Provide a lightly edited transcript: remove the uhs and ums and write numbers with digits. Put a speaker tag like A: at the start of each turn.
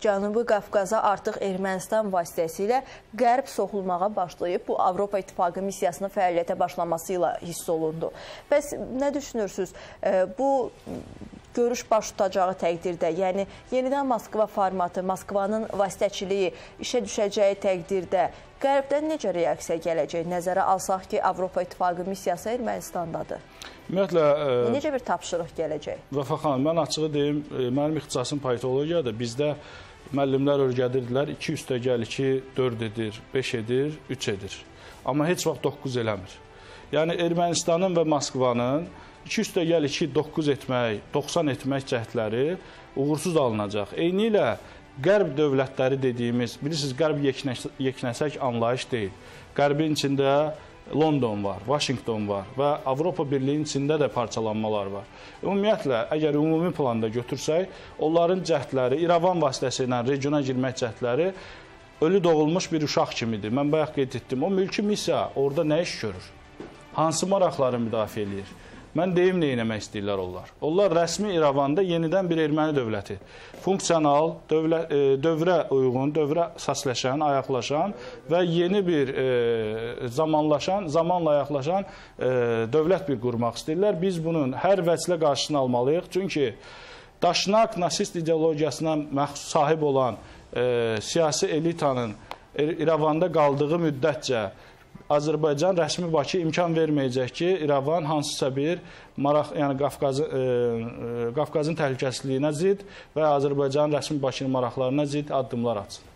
A: Cənubi Qafqaza artıq Ermənistan vasitəsilə Qərb soxulmağa başlayıb. Bu, Avropa İttifaqı missiyasının fəaliyyətə başlaması ilə hiss olundu. Bəs nə düşünürsünüz? Bu görüş baş tutacağı təqdirdə, yəni yenidən Moskva formatı, Moskvanın vasitəçiliyi işə düşəcəyi təqdirdə Qərbdən necə reaksiya gələcək? Nəzərə alsaq ki, Avropa İttifaqı missiyası Ermənistandadır.
B: Ümumiyyətlə,
A: necə bir tapşırıq gələcək?
B: Vəfa xanım, mən açığı deyim, mənim ixtisasım politologiyadır. Bizdə müəllimlər öyrədirdilər, 2 üstəgəl 2, 4 edir, 5 edir, 3 edir. Amma heç vaxt 9 eləmir. Yəni, Ermənistanın və Moskvanın 2 üstəgəl 2, 9 etmək, 90 etmək cəhdləri uğursuz alınacaq. Eyni ilə Qərb dövlətləri dediyimiz, bilirsiniz, Qərb yeknəsək anlayış deyil. Qərbin içində London var, Washington var və Avropa Birliyinin içində də parçalanmalar var. Ümumiyyətlə, əgər ümumi planda götürsək, onların cəhdləri, İrəvan vasitəsilə regiona girmək cəhdləri ölü doğulmuş bir uşaq kimidir. Mən bayaq qeyd etdim, o mülki missiya orada nə iş görür? Hansı maraqları müdafiə edir? Mən deyim, nə eləmək istəyirlər onlar? Onlar rəsmi İrəvanda yenidən bir erməni dövləti, funksional, dövrə uyğun, dövrə əsasləşən, ayaqlaşan və yeni bir zamanla ayaqlaşan dövlət bir qurmaq istəyirlər. Biz bunun hər vəclə qarşısını almalıyıq. Çünki daşnaq, nasist ideologiyasına məxsus sahib olan siyasi elitanın İrəvanda qaldığı müddətcə Azərbaycan rəsmi Bakı imkan verməyəcək ki, İrəvan hansısa bir maraq, yəni Qafqazın təhlükəsizliyinə zid və Azərbaycanın rəsmi Bakının maraqlarına zid addımlar atsın.